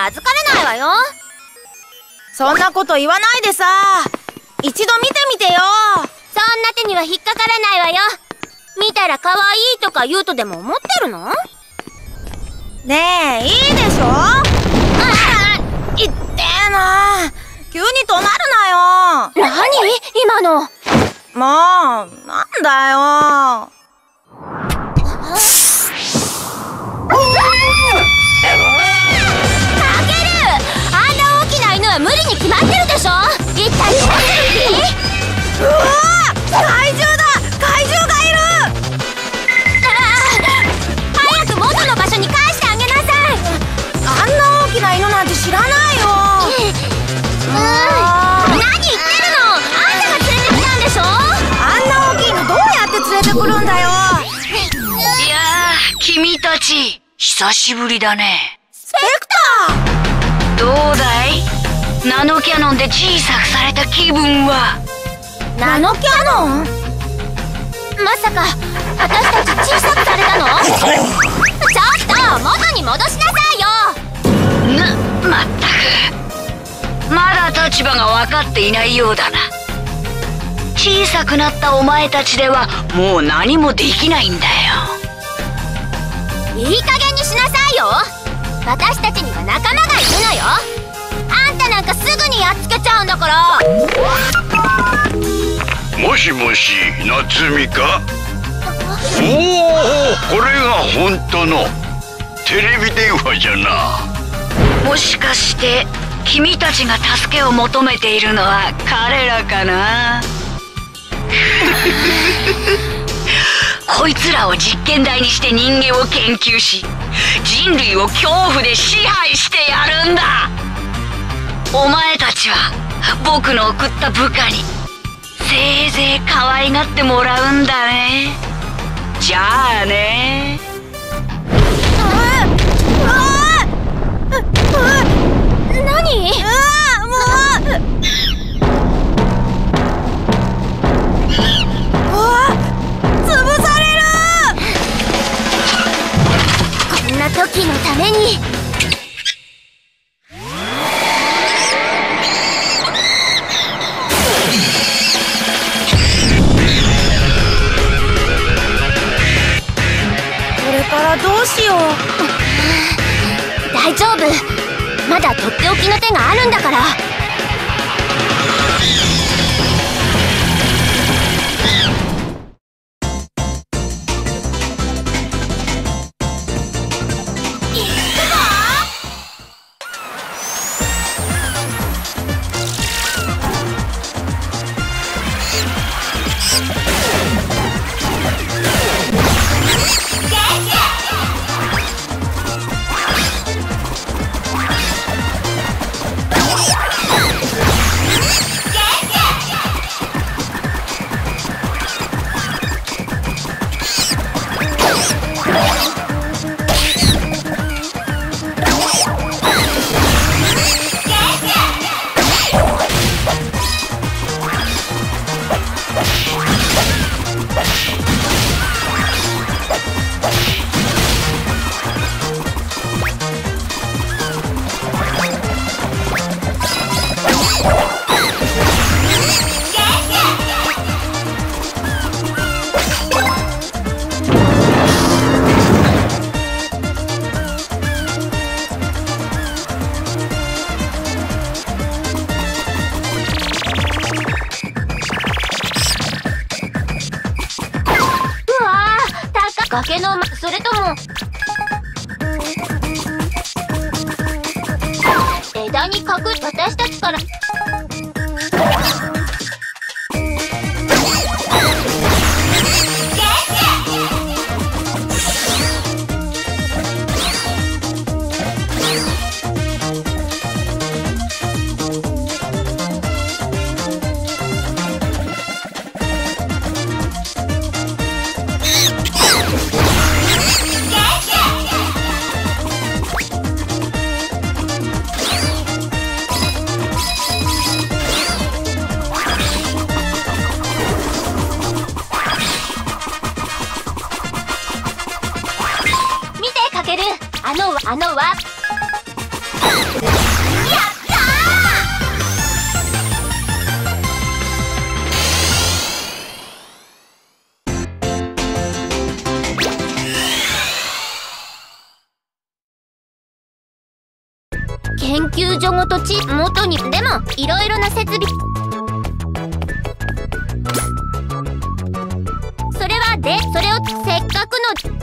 か預かれないわよ。 そんなこと言わないでさ。一度見てみてよ。 そんな手には引っかからないわよ。見たら可愛いとか言うとでも思ってるの？ ねえ、いいでしょ。いってえな。急に怒鳴るなよ。 何？今の。 もう、なんだよ。 タケル！あんな大きな犬は無理に決まってるでしょ。一体どうする気？ うわー！怪獣だ！怪獣がいる！ 早く元の場所に返してあげなさい。 あんな大きな犬なんて知らないよ。 何言ってるの？あんたが連れてきたんでしょ。 あんな大きいのどうやって連れてくるんだよ。 いやー、君たち久しぶりだね。 スペクター！ どうだい？ナノキャノンで小さくされた気分は。 ナノキャノン？ まさか私たち小さくされたの？ちょっと元に戻しなさいよ。 まったく、まだ立場が分かっていないようだな。小さくなったお前たちではもう何もできないんだよ。 いい加減にしなさいよ。私たちには仲間がいるのよ。あんたなんかすぐにやっつけちゃうんだから。 もしもし、夏美か？おお、これが本当のテレビ電話じゃな。 もしかして君たちが助けを求めているのは彼らかな？こいつらを実験台にして人間を研究し、人類を恐怖で支配してやるんだ。お前たちは僕の送った部下にせいぜい可愛がってもらうんだね。じゃあね。 何？ 潰される！ こんな時のために。 これからどうしよう。 大丈夫。まだとっておきの手があるんだから。崖のそれとも枝に隠れ私たちから。あのワープ研究所ごと元に。でもいろいろな設備。それをせっかくの